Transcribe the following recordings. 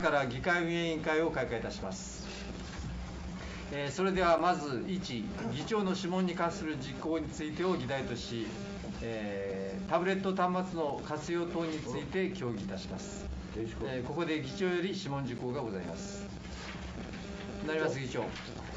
から議会運営委員会を開会いたします。それではまず1、議長の諮問に関する事項についてを議題とし、タブレット端末の活用等について協議いたします。ここで議長より諮問事項がございます。成増議長。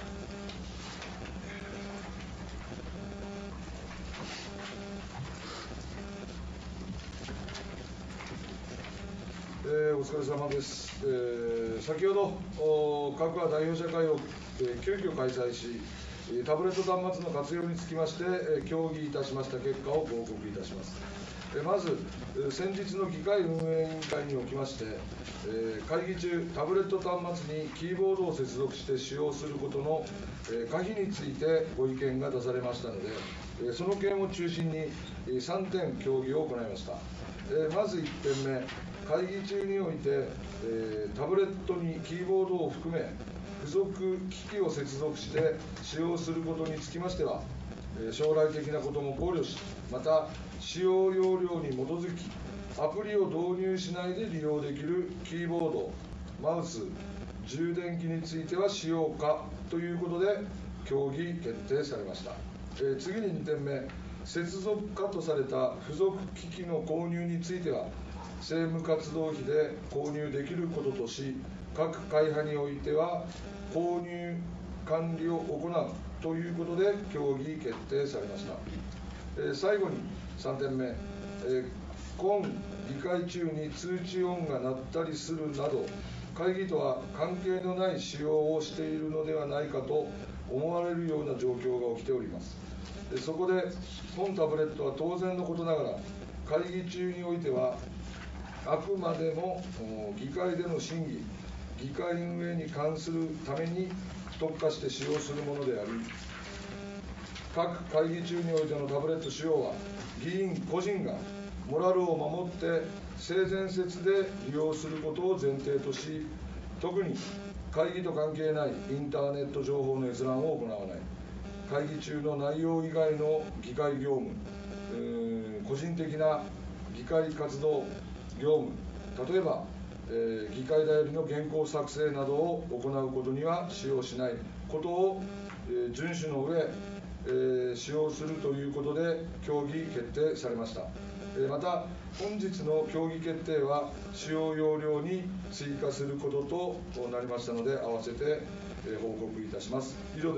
お疲れ様です。先ほど、各派代表者会を、急遽開催し、タブレット端末の活用につきまして、協議いたしました結果をご報告いたします。まず、先日の議会運営委員会におきまして、会議中、タブレット端末にキーボードを接続して使用することの可否についてご意見が出されましたので、その件を中心に3点協議を行いました。まず1点目、会議中において、タブレットにキーボードを含め、付属機器を接続して使用することにつきましては、将来的なことも考慮し、また使用要領に基づき、アプリを導入しないで利用できるキーボード、マウス、充電器については使用可ということで、協議決定されました。次に2点目、接続可とされた付属機器の購入については、政務活動費で購入できることとし、各会派においては、購入管理を行うということで、協議決定されました。最後に3点目、今議会中に通知音が鳴ったりするなど、会議とは関係のない使用をしているのではないかと思われるような状況が起きております。そこで、本タブレットは当然のことながら、会議中においては、あくまでも議会での審議、議会運営に関するために特化して使用するものであり、各会議中においてのタブレット使用は、議員個人がモラルを守って性善説で利用することを前提とし、特に会議と関係ないインターネット情報の閲覧を行わない、会議中の内容以外の議会業務、個人的な議会活動業務、例えば、議会だよりの原稿作成などを行うことには使用しないことを、遵守の上、使用するということで協議決定されました。また、本日の協議決定は、使用要領に追加することとなりましたので、合わせて報告いたします。以上です。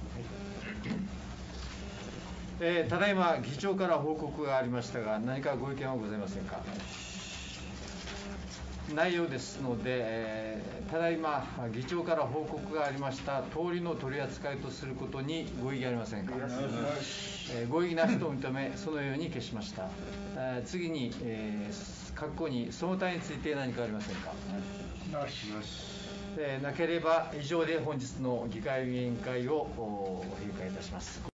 ただいま議長から報告がありましたが、何かご意見はございませんか。内容ですので、ただいま議長から報告がありました通りの取り扱いとすることにご異議ありませんか。ご異議なしと認め、そのように消しました。次に、括弧にその他について何かありませんか。なければ以上で本日の議会運営委員会を閉会いたします。